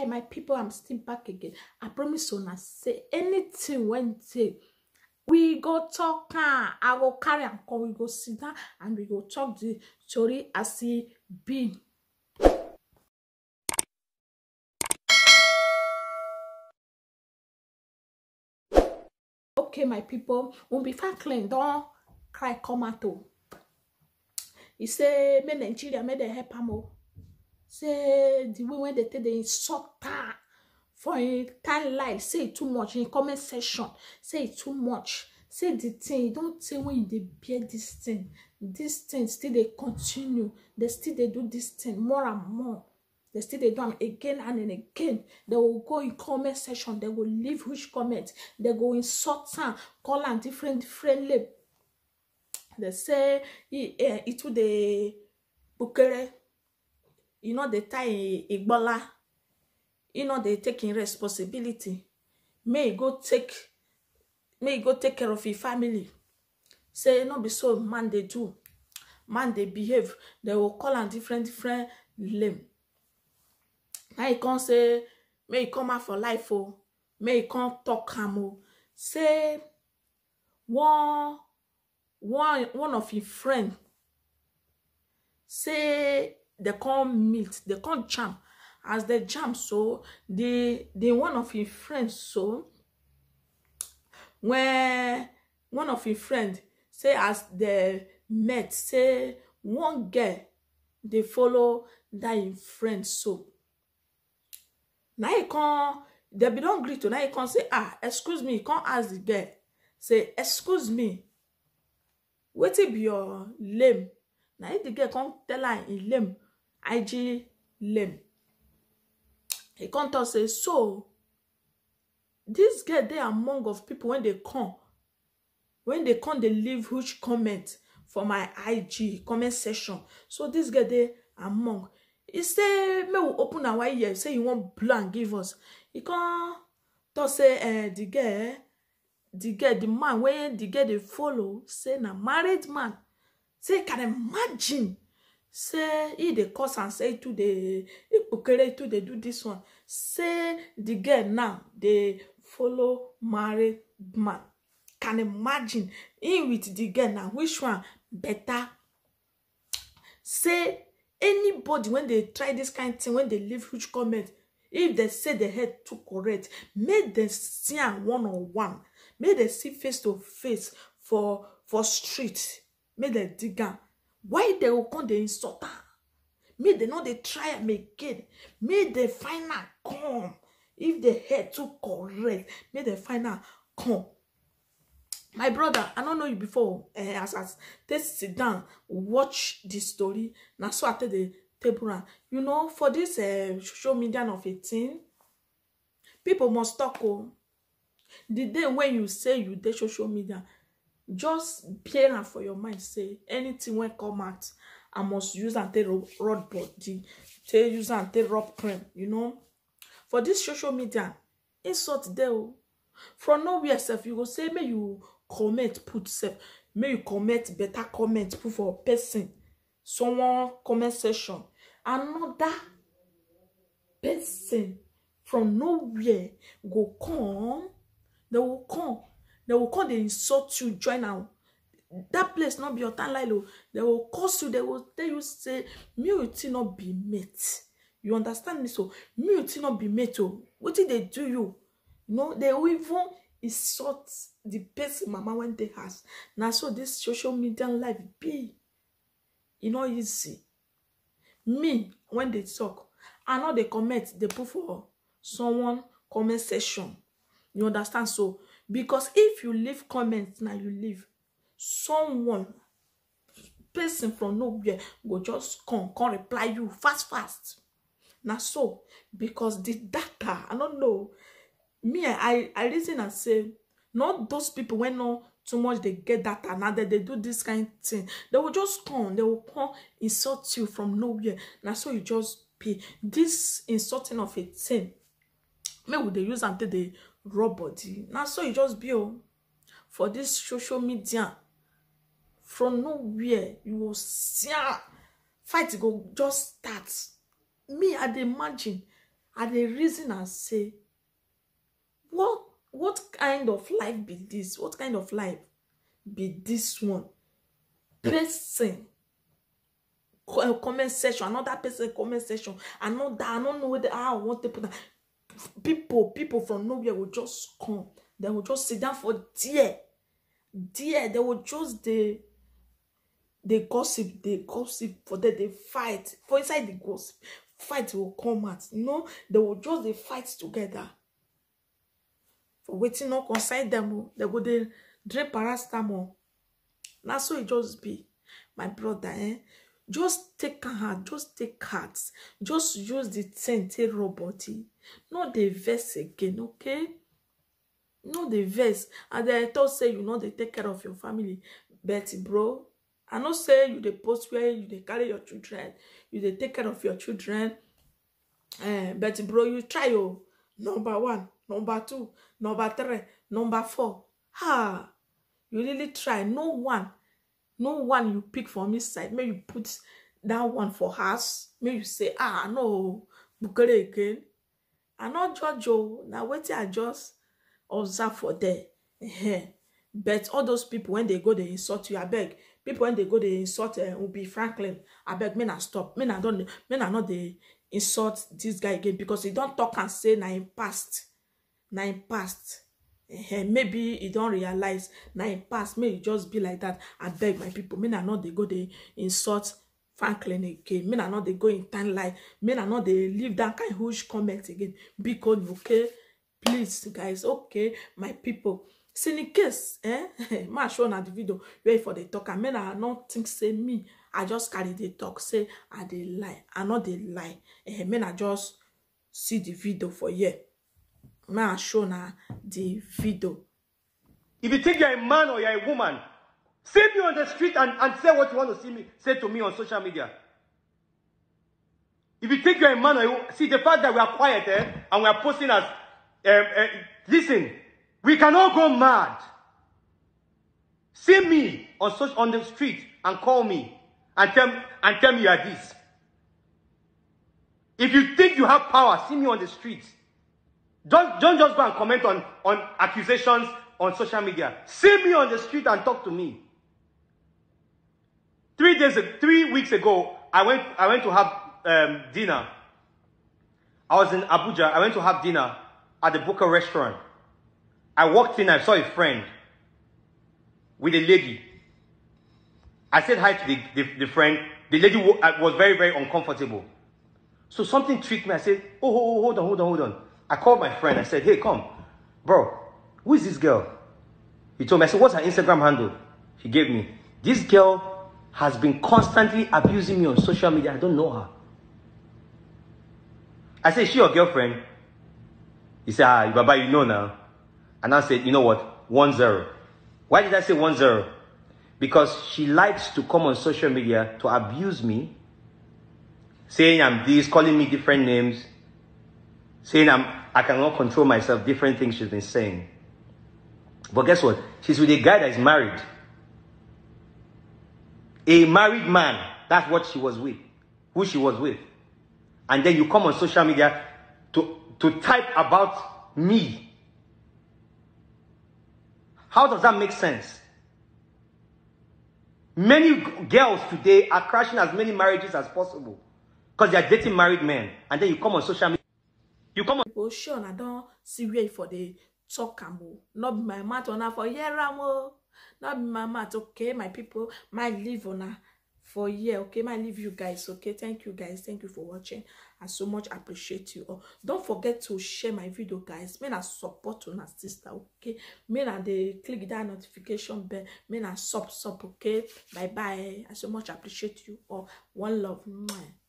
my people, I'm still back again. I promise you, not say anything when say we go talk. I go carry and come. We go sit down and we go talk the story as he be. Okay, my people, when be Franklin don't cry come out. He say, me Nigeria, me they help am. Say the way when they take the insult her for a kind life, say it too much in comment section, say it too much, say the thing, don't say when they bear this thing still they continue, they still they do this thing more and more, they still they do them again and again. They will go in comment section, they will leave which comment, they go insult her, call her different name. They say it to the bukere. You know, the tie Igbola, you know, they taking responsibility. May go take care of your family. Say, not be so, man, they do. Man, they behave. They will call on different name. Now you can't say, may you come out for life, oh. May you can't talk hamo. Say, one of your friend, say, they can't meet, they can't jam. As they jam, so the one of his friends, so when one of his friends say as they met, say one girl they follow that friend, so now you can't, they be don't greet to, now you can't say, excuse me, you can't ask the girl, say excuse me, what it be your name? Now the girl can't tell her in name, IG name. He can't tell say, so this girl they among of people when they come, they leave huge comment for my IG comment section. So this girl they among. He say, me will open our ear, say you want blank give us. He can't tell say the man when the girl they follow, say na married man. Say can imagine. Say he the cause and say to the hypocrite to they do this one. Say the girl now they follow married man. Can imagine in with the girl now which one better? Say anybody when they try this kind of thing, when they leave huge comment, if they say the head too correct, make them see one-on-one, make them see face to face for street, make them dig out. Why they will come the insult her? May they not they try am again. May they find her come. If the head too correct, may they find her come. My brother, I don't know you before. As they sit down, watch this story. Now so after the table round, you know, for this social media of 18, people must talk. Oh, the day when you say you did social media, just bear for your mind. Say anything when come out, I must use and take rod body, take use and take rub cream. You know, for this social media, insult there. From nowhere, self you go say, may you comment, put self, may you comment better comment, put for a person, someone comment section, another person from nowhere go come, they will come, they insult you, join now. That place not be your time, like they will curse you, they will tell you, say, me will not be met. You understand me? So, me will not be met. What did they do you? No, they will even insult the person mama when they has. Now, so this social media life be, you know, easy. Me, when they talk, I know they comment, they put for someone comment section. You understand? So, because if you leave comments, now you leave, someone, person from nowhere, will just come reply you fast. Now, so, because the data, I don't know, me, I reason and say, not those people when not too much they get data, now that they do this kind of thing, they will just come, they will come insult you from nowhere. Now, so you just be this insulting of a thing. Maybe they use until the raw body. Now, so you just be for this social media from nowhere, you will see fight go just start. Me, I imagine And the reason I say, what kind of life be this? What kind of life be this one? Person comment section, another person comment section, another, I don't know how I want to put that. People from nowhere will just come. They will just sit down for dear. They will just they gossip for that, they fight for inside the gossip. Fight will come out. No, they will just they fight together. For waiting not concern them, they go they drink paracetamol. Now so it just be, my brother, just take heart, just take heart, just use the thing, take roboty, not the verse again, okay? Not the verse. And then I thought say you know they take care of your family, but bro, I not say you they post where you they carry your children, you they take care of your children, but bro, you try your number 1, number 2, number 3, number 4. Ha, you really try. No one you pick from this side. Maybe you put that one for us. Maybe you say, no, Bukere again. I not judge you. Now wait I just observe for there. But all those people when they go they insult you, I beg. People when they go they insult Ubi Franklin, I beg me not stop. Me not they insult this guy again because he don't talk and say na him past. Maybe he don't realize na him past. May just be like that. I beg my people. Me not they go they insult Franklin again. Me not they go in time like. Me not they leave that kind of huge comment again. Because okay, please guys, okay, my people. See in case, ma show na the video wait for the talk. And me not think say me. I just carry the talk. Say I they lie. I not they lie. Me just see the video for you. Ma show na the video. If you think you're a man or you're a woman, see me on the street and say what you want to see me say to me on social media. If you think you're a man or you see the fact that we are quiet and we are posting as listen, we can all go mad. See me on the street and call me and tell me you are this. If you think you have power, see me on the street. Don't just go and comment on accusations on social media. See me on the street and talk to me. 3 weeks ago, I went to have dinner. I was in Abuja. I went to have dinner at the Booker restaurant. I walked in. I saw a friend with a lady. I said hi to the friend. The lady was very, very uncomfortable. So something tricked me. I said, oh, hold on. I called my friend. I said, hey, come. Bro, who is this girl? He told me. I said, what's her Instagram handle? He gave me. This girl has been constantly abusing me on social media. I don't know her. I said, is she your girlfriend? He said, Baba, you know now. And I said, you know what? 1-0. Why did I say 1-0? Because she likes to come on social media to abuse me, saying I'm this, calling me different names, saying I cannot control myself, different things she's been saying. But guess what? She's with a guy that is married. A married man. That's what she was with. Who she was with. And then you come on social media to type about me. How does that make sense? Many girls today are crashing as many marriages as possible because they are dating married men. And then you come on social media. You come on. People sure I don't see where for the talk and not be my mat on for year ramo. Not be my mat, okay, my people. My live on for year, okay, my leave you guys, okay. Thank you guys, thank you for watching. I so much appreciate you all. Don't forget to share my video, guys. May I support on our sister, okay. May I they click that notification bell. May I sub, okay. Bye bye. I so much appreciate you all. One love. Mwah.